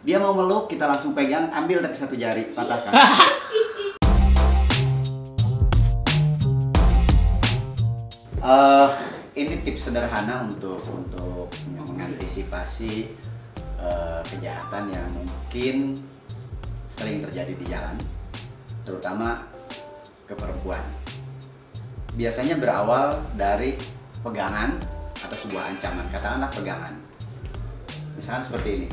Dia mau meluk, kita langsung pegang, ambil tapi satu jari, patahkan. Ini tips sederhana untuk mengantisipasi kejahatan yang mungkin sering terjadi di jalan, terutama ke perempuan. Biasanya berawal dari pegangan atau sebuah ancaman, katakanlah pegangan. Misalkan seperti ini.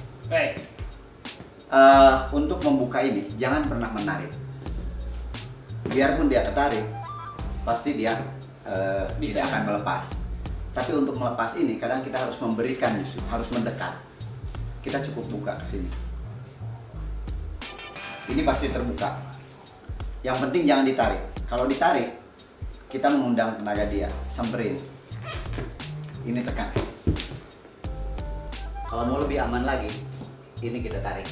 Untuk membuka ini, jangan pernah menarik. Biarpun dia tertarik, pasti dia tidak akan melepas. Tapi untuk melepas ini, kadang kita harus memberikan, justru harus mendekat. Kita cukup buka ke sini. Ini pasti terbuka. Yang penting jangan ditarik. Kalau ditarik, kita mengundang tenaga dia, samperin. Ini tekan. Kalau mau lebih aman lagi, ini kita tarik.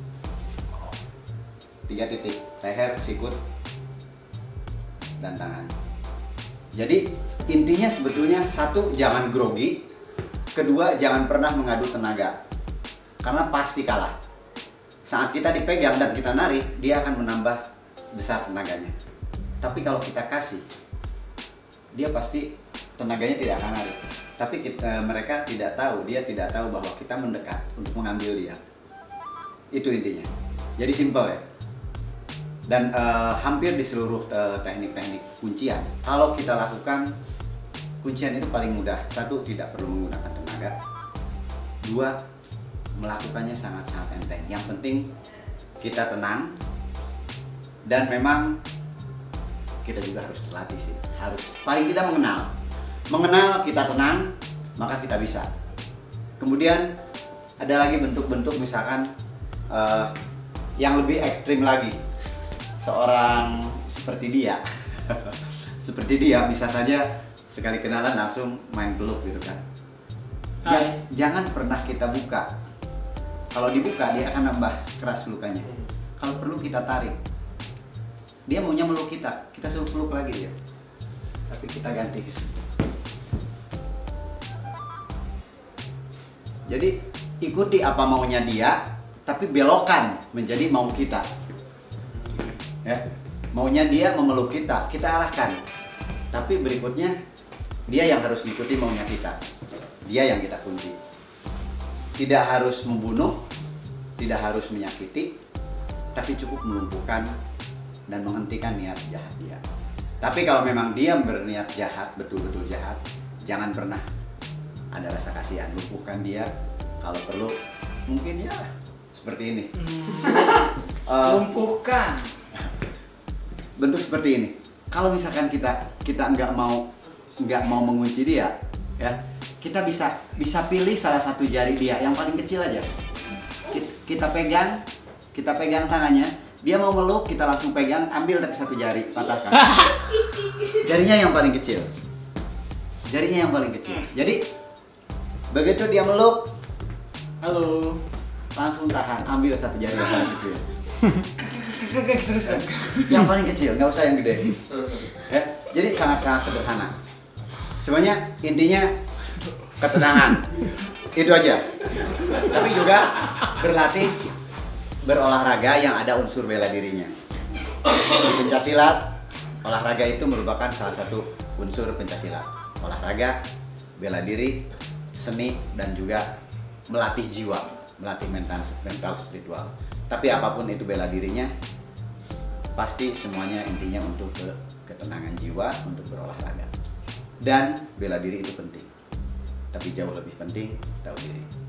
3 titik, leher, sikut, dan tangan. Jadi intinya sebetulnya satu, jangan grogi. Kedua, jangan pernah mengadu tenaga. Karena pasti kalah. Saat kita dipegang dan kita narik, dia akan menambah besar tenaganya. Tapi kalau kita kasih, dia pasti tenaganya tidak akan narik. Tapi mereka tidak tahu, dia tidak tahu bahwa kita mendekat untuk mengambil dia. Itu intinya. Jadi simple ya. Dan hampir di seluruh teknik-teknik kuncian, kalau kita lakukan kuncian itu paling mudah. Satu, tidak perlu menggunakan tenaga. Dua, melakukannya sangat-sangat enteng. Yang penting kita tenang, dan memang kita juga harus terlatih sih. Harus paling tidak mengenal kita tenang, maka kita bisa. Kemudian ada lagi bentuk-bentuk, misalkan yang lebih ekstrim lagi. Seorang seperti dia seperti dia bisa saja sekali kenalan langsung main peluk gitu kan. Jangan pernah kita buka. Kalau dibuka dia akan nambah keras lukanya. Kalau perlu kita tarik. Dia maunya meluk kita suruh peluk lagi dia. Tapi kita ganti ke situ. Jadi ikuti apa maunya dia, tapi belokan menjadi mau kita. Ya, maunya dia memeluk kita arahkan. Tapi berikutnya dia yang harus ikuti maunya kita. Dia yang kita kunci. Tidak harus membunuh, tidak harus menyakiti, tapi cukup melumpuhkan dan menghentikan niat jahat dia. Tapi kalau memang dia berniat jahat, betul-betul jahat, jangan pernah ada rasa kasihan, lumpuhkan dia. Kalau perlu mungkin ya seperti ini. Lumpuhkan. Bentuk seperti ini. Kalau misalkan kita nggak mau mengunci dia, ya kita bisa pilih salah satu jari dia yang paling kecil aja. Kita pegang tangannya. Dia mau meluk, kita langsung pegang, ambil tapi satu jari, patahkan. Jarinya yang paling kecil. Jarinya yang paling kecil. Jadi begitu dia meluk, halo, langsung tahan, ambil satu jari yang paling kecil. Yang paling kecil, nggak usah yang gede. Ya, jadi sangat-sangat sederhana. Semuanya intinya ketenangan. Itu aja. Tapi juga berlatih berolahraga yang ada unsur bela dirinya. Di pencaksilat, olahraga itu merupakan salah satu unsur pencaksilat. Olahraga, bela diri, seni, dan juga melatih jiwa, melatih mental spiritual. Tapi apapun itu bela dirinya, pasti semuanya intinya untuk ketenangan jiwa, untuk berolahraga. Dan bela diri itu penting. Tapi jauh lebih penting tahu diri.